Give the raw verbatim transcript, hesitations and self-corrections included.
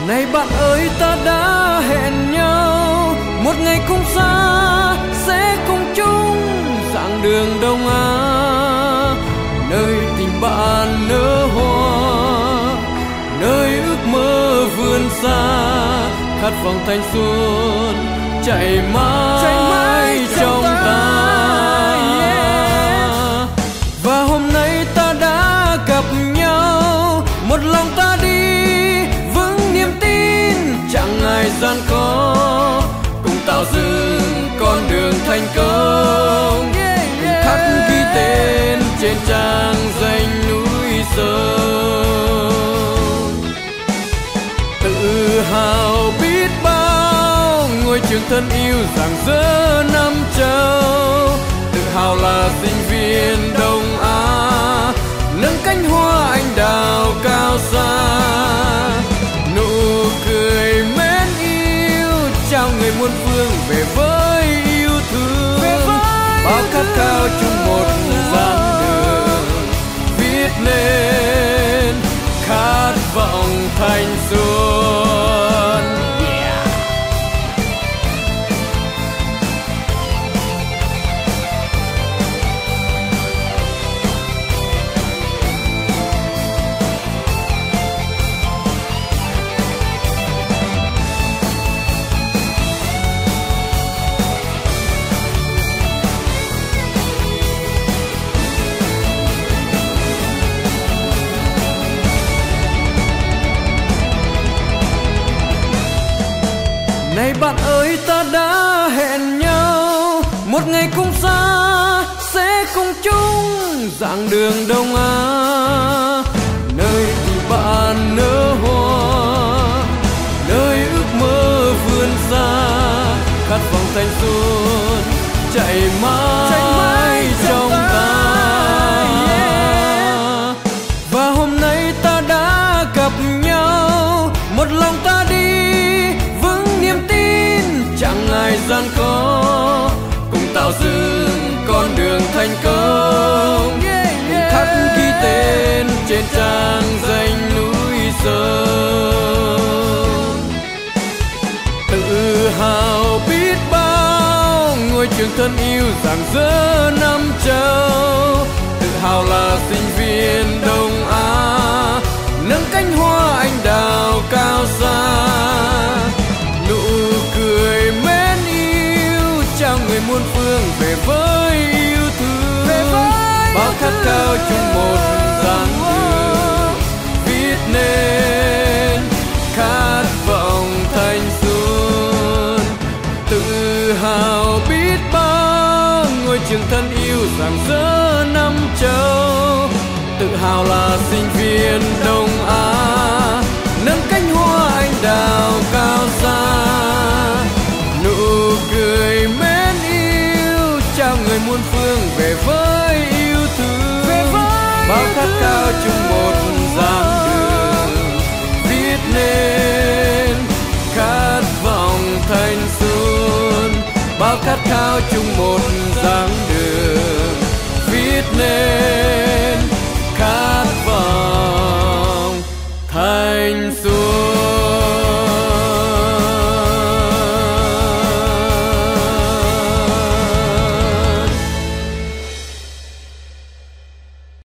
Này bạn ơi, ta đã hẹn nhau một ngày không xa sẽ cùng chung dặn đường Đông Á, nơi tình bạn nở hoa, nơi ước mơ vươn xa, khát vọng thanh xuân chạy mãi, chạy mãi trong ta. Yeah. Và hôm nay ta đã gặp nhau, một lòng ta đi vững niềm tin, chẳng ngại gian khó, cùng tạo dựng con đường thành công. Yeah, yeah. Khắc ghi tên trên trang danh núi sông, tự hào biết bao ngôi trường thân yêu rạng rỡ năm châu, tự hào là sinh viên Đông Á, nâng cánh hoa anh đào cao xa, nụ cười mến yêu trao người muôn phương về với yêu thương, về với bao khát khao chung một dặn đường, viết nên khát vọng thanh xuân. Yeah. Này bạn ơi, ta đã hẹn nhau một ngày không xa sẽ cùng chung dặn đường Đông Á, nơi tình bạn nở hoa, nơi ước mơ vươn xa, khát vọng thanh xuân chạy mãi, chạy mãi trong ta. Yeah. Và hôm nay ta đã gặp nhau, một lòng ta đi chẳng ngại gian khó, cùng tạo dựng con đường thành công. Yeah, yeah. Khắc ghi tên trên trang danh núi sông, tự hào biết bao ngôi trường thân yêu rạng rỡ năm châu, tự hào là sinh viên Đông Á, nâng cánh hoa anh đào cao xa, nụ cười mến yêu trao người muôn phương về với yêu thương, về với bao khát khao chung một dặn đường, viết nên khát vọng thanh xuân, tự hào biết bao ngôi trường thân yêu rạng rỡ năm châu, tự hào là sinh viên Đông Á, nâng cánh hoa anh đào cao xa, nụ cười mến yêu trao người muôn phương về với yêu thương, về với bao khát khao chung một dặn đường, viết nên khát vọng thanh xuân, bao khát khao chung một dặn đường, viết nên khát vọng thanh xuân.